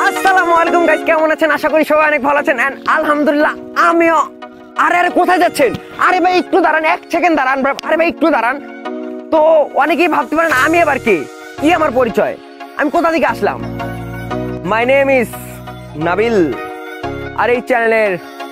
আসসালামু আলাইকুম গাইস, কেমন আছেন? আশা করি সবাই অনেক ভালো আছেন। এন্ড আলহামদুলিল্লাহ আমিও। আরে কোথায় যাচ্ছেন? আরে ভাই একটু দাঁড়ান, 1 সেকেন্ড দাঁড়ান। আরে ভাই একটু দাঁড়ান। তো অনেকেই ভাবতে পারেন আমি আবার কি আমার পরিচয়, আমি কোথা থেকে আসলাম। মাই নেম ইজ নাবিল, আর এই চ্যানেলের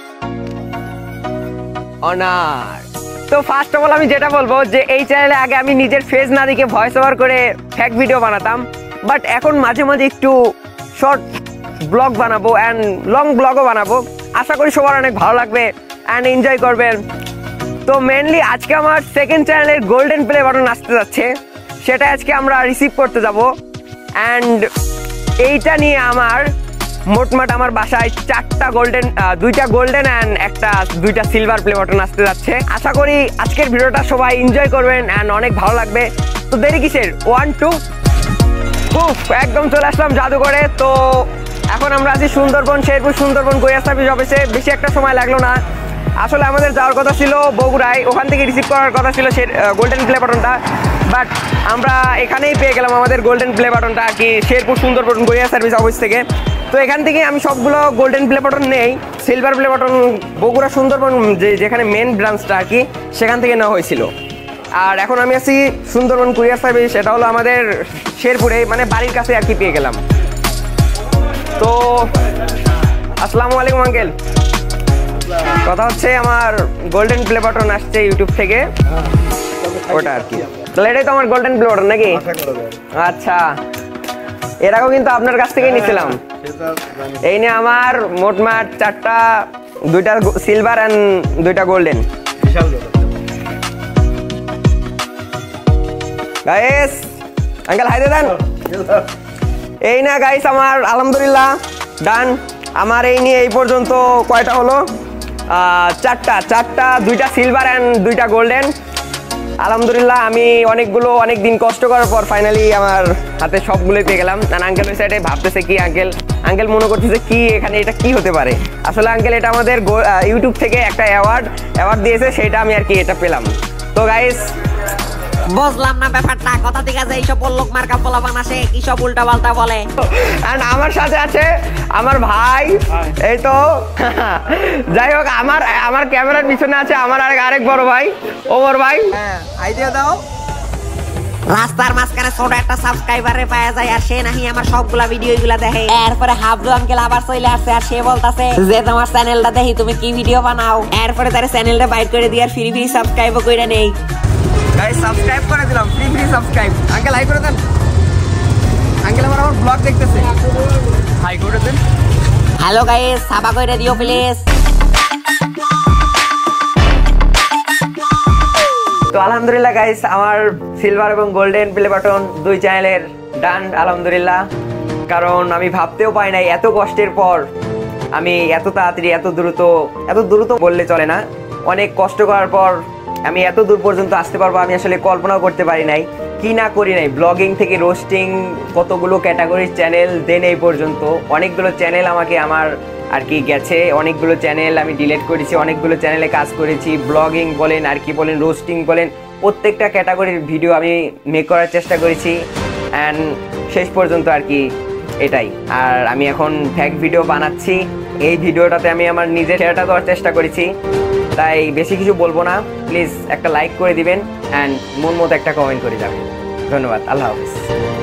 অনার। তো ফার্স্ট অফ অল আমি যেটা বলবো যে এই চ্যানেলে আগে আমি নিজের ফেস না দেখে ভয়েস ওভার করে ফ্যাক ভিডিও বানাতাম, বাট এখন মাঝে মাঝে একটু শর্ট ব্লগ বানাবো অ্যান্ড লং ব্লগও বানাবো। আশা করি সবার অনেক ভালো লাগবে অ্যান্ড এনজয় করবেন। তো মেনলি আজকে আমার সেকেন্ড চ্যানেলের গোল্ডেন প্লে বাটন আসতে যাচ্ছে, সেটা আজকে আমরা রিসিভ করতে যাব। অ্যান্ড এইটা নিয়ে আমার মোটমাট আমার বাসায় 4টা গোল্ডেন, 2টা গোল্ডেন অ্যান্ড 2টা সিলভার প্লে বাটন আসতে যাচ্ছে। আশা করি আজকের ভিডিওটা সবাই এনজয় করবেন অ্যান্ড অনেক ভালো লাগবে। তো দেরি কিসের, 1 2 একদম চলে আসলাম জাদুঘরে। তো এখন আমরা আছি সুন্দরবন, শেরপুর সুন্দরবন কুরিয়ার সার্ভিস অফিসে। বেশি একটা সময় লাগলো না। আসলে আমাদের যাওয়ার কথা ছিল বগুড়ায়, ওখান থেকে রিসিভ করার কথা ছিল গোল্ডেন প্লে বাটনটা, বাট আমরা এখানেই পেয়ে গেলাম আমাদের গোল্ডেন প্লে বাটনটা আর কি, Sherpur Sundarban courier service office থেকে। তো এখান থেকে আমি সবগুলো গোল্ডেন প্লে বাটন নেই, silver play button Bogura Sundarban যেখানে মেন ব্রাঞ্চটা আর কি, সেখান থেকে নেওয়া হয়েছিল। আর এখন আমি আছি সুন্দরবন কুরিয়ার সার্ভিস, এটা হলো আমাদের শেরপুরে, মানে বাড়ির কাছে আর কি পেয়ে গেলাম। তো আসসালামু আলাইকুম আঙ্কেল। কথা হচ্ছে আমার গোল্ডেন প্লে বাটন আসছে ইউটিউব থেকে, ওটা আর কি। তাহলে এটাই তো আমার গোল্ডেন প্লে বাটন নাকি? আচ্ছা, এর আগেও কিন্তু আপনার কাছ থেকেই নিয়েছিলাম। এই নিয়ে আমার মোটমাট 4টা, 2টা সিলভার অ্যান্ড 2টা গোল্ডেন। গাইস আঙ্কেল হাই দেন। এই না গাইস আমার আলহামদুলিল্লাহ ডান। আমার এই নিয়ে এই পর্যন্ত কয়টা হলো? 4টা, 2টা সিলভার অ্যান্ড 2টা গোল্ডেন। আলহামদুলিল্লাহ আমি অনেক দিন কষ্ট করার পর ফাইনালি আমার হাতে সবগুলোই পেয়ে গেলাম। আঙ্কেল ওই সাইডে ভাবতেছে কি আঙ্কেল মনে করতেছে কি এখানে এটা কি হতে পারে। আসলে আঙ্কেল এটা আমাদের ইউটিউব থেকে একটা অ্যাওয়ার্ড দিয়েছে, সেটা আমি আর কি এটা পেলাম। তো গাইস বুঝলাম না ব্যাপারটা, কথা ঠিক আছে, এইসব লোক মার্কা পোলা বানাসে কি সব উল্টা পাল্টা বলে। এন্ড আমার সাথে আছে আমার ভাই, এই তো যাই হোক আমার ক্যামেরার পিছনে আছে আমার আরেক বড় ভাই ওমর ভাই। আইডিয়া দাও। রাস্তার মাঝখানে ছোট একটা সাবস্ক্রাইবারে পাওয়া যায়, আর সে নাহি আমার সবগুলা ভিডিওগুলা দেখে। এরপরে হাবলু আঙ্কেল আবার চলে আসছে, আর সে বলতাছে যে তোমার চ্যানেলটা দেখি তুমি কি ভিডিও বানাও। এরপরে তার চ্যানেলটা বাইট করে দিয়ে আর ফ্রি সাবস্ক্রাইবও কইরা নেই। গাইস সাবস্ক্রাইব করে দিলাম, ফ্রি সাবস্ক্রাইব। আঙ্কেল হাই করে দেন। আঙ্কেল আমার ব্লগ দেখতেছে, হাই করে দেন। হ্যালো গাইস, সাবা কইরা দিও প্লিজ। তো আলহামদুলিল্লাহ গাইস আমার সিলভার এবং গোল্ডেন প্লে বাটন 2 চ্যানেলের ডান আলহামদুলিল্লাহ। কারণ আমি ভাবতেও পাই নাই এত কষ্টের পর আমি এত তাড়াতাড়ি এত দ্রুত বললে চলে না, অনেক কষ্ট করার পর আমি এত দূর পর্যন্ত আসতে পারবো আমি আসলে কল্পনাও করতে পারি নাই, কি না করি নাই। ব্লগিং থেকে রোস্টিং, কতগুলো ক্যাটাগরির চ্যানেল, দেন এই পর্যন্ত অনেকগুলো চ্যানেল আমাকে আমার আর কি গেছে, অনেকগুলো চ্যানেল আমি ডিলিট করেছি, অনেকগুলো চ্যানেলে কাজ করেছি। ব্লগিং বলেন আর কি বলেন, রোস্টিং বলেন, প্রত্যেকটা ক্যাটাগরির ভিডিও আমি মেক করার চেষ্টা করেছি অ্যান্ড শেষ পর্যন্ত আর কি এটাই। আর আমি এখন ফ্যাক ভিডিও বানাচ্ছি, এই ভিডিওটাতে আমি আমার নিজের সেরাটা দেওয়ার চেষ্টা করেছি, তাই বেশি কিছু বলবো না। প্লিজ একটা লাইক করে দিবেন অ্যান্ড মন মতো একটা কমেন্ট করে যাবেন। ধন্যবাদ, আল্লাহ হাফিজ।